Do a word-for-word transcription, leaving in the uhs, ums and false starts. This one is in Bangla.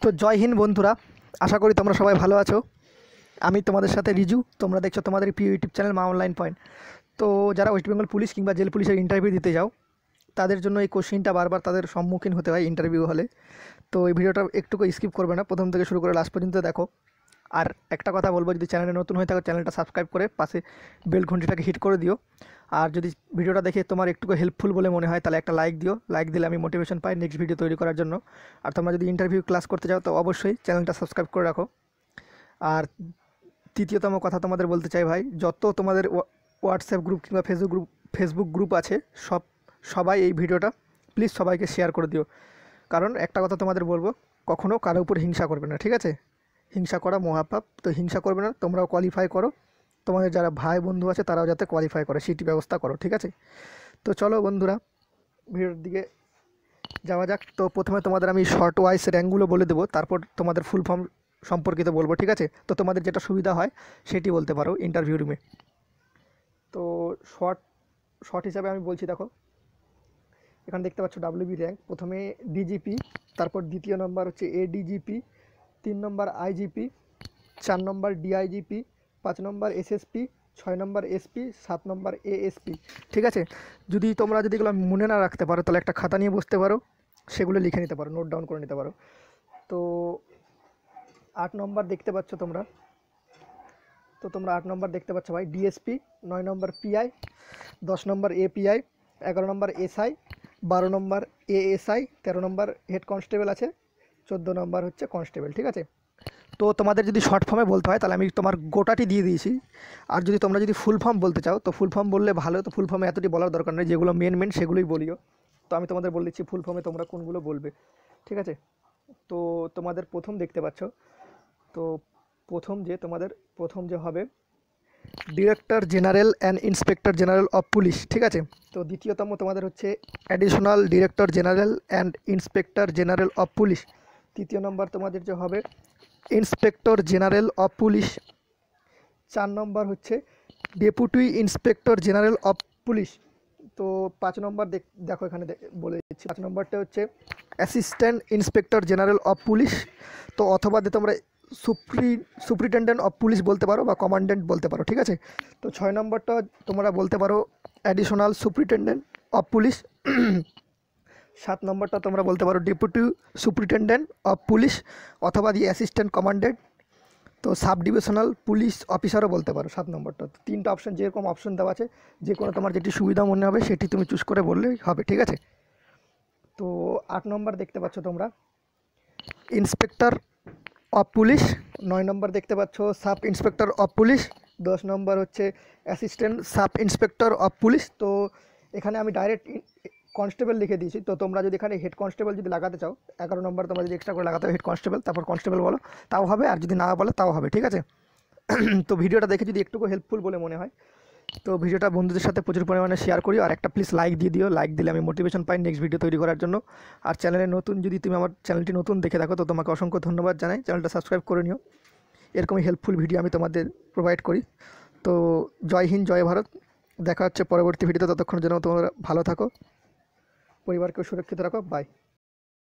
তো জয় হিন্দ বন্ধুরা, আশা করি তোমরা সবাই ভালো আছো। আমি তোমাদের সাথে রিজু, তোমরা দেখছো তোমাদের প্রিয় YouTube channel Maa online point. তো যারা ওয়েস্ট বেঙ্গল পুলিশ কিংবা জেল পুলিশের ইন্টারভিউ দিতে যাও, তাদের জন্য এই কোশ্চিনটা বারবার তাদের সম্মুখীন হতে হয় ইন্টারভিউ হলে। তো এই ভিডিওটা একটুকু স্কিপ করবে না, প্রথম থেকে শুরু করে লাস্ট পর্যন্ত দেখো। আর একটা কথা বলবো, যদি চ্যানেলে নতুন হয়ে থাকো চ্যানেলটা সাবস্ক্রাইব করে পাশে বেল ঘন্টিটাকে হিট করে দিও। আর যদি ভিডিওটা দেখে তোমার একটুকু হেল্পফুল বলে মনে হয় তাহলে একটা লাইক দিও। লাইক দিলে আমি মোটিভেশন পাই নেক্সট ভিডিও তৈরি করার জন্য। আর তোমরা যদি ইন্টারভিউ ক্লাস করতে চাও তো অবশ্যই চ্যানেলটা সাবস্ক্রাইব করে রাখো। আর তৃতীয়তম কথা তোমাদের বলতে চাই ভাই, যত তোমাদের হোয়াটসঅ্যাপ গ্রুপ কিংবা ফেসবুক গ্রুপ ফেসবুক গ্রুপ আছে সব সবাই এই ভিডিওটা প্লিজ সবাইকে শেয়ার করে দিও। কারণ একটা কথা তোমাদের বলবো, কখনও কারো উপর হিংসা করবে না, ঠিক আছে? হিংসা করা মহাপাপ, তো হিংসা করবে না। তোমরাও কোয়ালিফাই করো, তোমাদের যারা ভাই বন্ধু আছে তারাও যাতে কোয়ালিফাই করে সিটি ব্যবস্থা করো, ঠিক আছে? তো চলো বন্ধুরা, ভিডিওর দিকে যাওয়া যাক। তো প্রথমে তোমাদের আমি শর্ট ওয়াইজ র্যাঙ্কগুলো বলে দেবো, তারপর তোমাদের ফুল ফর্ম সম্পর্কিত বলবো, ঠিক আছে? তো তোমাদের যেটা সুবিধা হয় সেটি বলতে পারো ইন্টারভিউ রুমে। তো শর্ট শর্ট হিসাবে আমি বলছি, দেখো এখানে দেখতে পাচ্ছ ডাব্লিউবি র্যাঙ্ক, প্রথমে ডিজিপি, তারপর দ্বিতীয় নম্বর হচ্ছে এডিজিপি, তিন নম্বর আইজিপি, চার নম্বর ডিআইজিপি, পাঁচ নম্বর এসএসপি, ছয় নম্বর এসপি, সাত নম্বর এএসপি, ঠিক আছে? যদি তোমরা যদি এগুলো মনে না রাখতে পারো তাহলে একটা খাতা নিয়ে বসতে পারো, সেগুলো লিখে নিতে পারো, নোট ডাউন করে নিতে পারো। তো আট নম্বর দেখতে পাচ্ছ তোমরা, তো তোমরা আট নম্বর দেখতে পাচ্ছ ভাই ডিএসপি, নয় নম্বর পিআই, দশ নম্বর এপিআই, এগারো নম্বর এসআই, বারো নম্বর এএসআই, তেরো নম্বর হেড কনস্টেবল আছে, চোদ্দো নম্বর হচ্ছে কনস্টেবল, ঠিক আছে? তো তোমাদের যদি শর্ট ফর্মে বলতে হয় তাহলে আমি তোমার গোটাটি দিয়ে দিয়েছি। আর যদি তোমরা যদি ফুল ফর্ম বলতে চাও তো ফুল ফর্ম বললে ভালো, তো ফুল ফর্মে এতটি বলার দরকার নেই, যেগুলো মেন মেন সেগুলোই বলিও। তো আমি তোমাদের বলে দিচ্ছি ফুল ফর্মে তোমরা কোনগুলো বলবে, ঠিক আছে? তো তোমাদের প্রথম দেখতে পাচ্ছ, তো প্রথম যে তোমাদের প্রথম যে হবে director general and inspector general of police, ঠিক আছে? তো দ্বিতীয়তম তোমাদের হচ্ছে additional director general and inspector general of police. তৃতীয় নম্বর তোমাদের যে হবে ইন্সপেক্টর জেনারেল অফ পুলিশ। চার নম্বর হচ্ছে deputy inspector general of police. তো পাঁচ নম্বর দেখো এখানে বলে দিচ্ছি, পাঁচ নম্বরটা হচ্ছে assistant inspector general of police. তো অথবা যে তোমরা সুপ্রি সুপ্রিটেন্ডেন্ট অফ পুলিশ বলতে পারো বা কমান্ডেন্ট বলতে পারো, ঠিক আছে? তো ছয় নম্বরটা তোমরা বলতে পারো অ্যাডিশনাল সুপ্রিটেন্ডেন্ট অফ পুলিশ। সাত নম্বরটা তোমরা বলতে পারো ডেপুটি সুপ্রিটেন্ডেন্ট অফ পুলিশ অথবা দি অ্যাসিস্ট্যান্ট কমান্ডেন্ট। তো সাব ডিভিশনাল পুলিশ অফিসারও বলতে পারো সাত নম্বরটা। তিনটা অপশন, যেরকম অপশন দেওয়া আছে যে কোনো তোমার যেটি সুবিধা মনে হবে সেটি তুমি চুজ করে বললেই হবে, ঠিক আছে? তো আট নম্বর দেখতে পাচ্ছ তোমরা ইন্সপেক্টর অফ পুলিশ। নয় নম্বর দেখতে পাচ্ছ সাব ইন্সপেক্টর অফ পুলিশ। দশ নম্বর হচ্ছে assistant sub inspector of police. তো এখানে আমি ডাইরেক্ট কনস্টেবল লিখে দিয়েছি। তো তোমরা যদি এখানে হেড কনস্টেবল যদি লাগাতে চাও, এগারো নম্বর তোমরা যদি এক্সট্রা করে লাগাতে হেড কনস্টেবল তারপর কনস্টেবল বলো তাও হবে, আর যদি না বলো তাও হবে, ঠিক আছে? তো ভিডিওটা দেখে যদি একটুকু হেল্পফুল বলে মনে হয় তো ভিডিওটা বন্ধুদের সাথে প্রচুর পরিমাণে শেয়ার করি। আর একটা প্লিজ লাইক দিয়ে দিও, লাইক দিলে আমি মোটিভেশন পাই নেক্সট ভিডিও তৈরি করার জন্য। আর চ্যানেলে নতুন, যদি তুমি আমার চ্যানেলটি নতুন দেখে থাকো তো তোমাকে অসংখ্য ধন্যবাদ জানাই, চ্যানেলটা সাবস্ক্রাইব করে নিও। এরকমই হেল্পফুল ভিডিও আমি তোমাদের প্রোভাইড করি। তো জয় হিন্দ, জয় ভারত, দেখা হচ্ছে পরবর্তী ভিডিওতে। ততক্ষণের জন্য তোমরা ভালো থাকো, পরিবারকে সুরক্ষিত রাখো, বাই।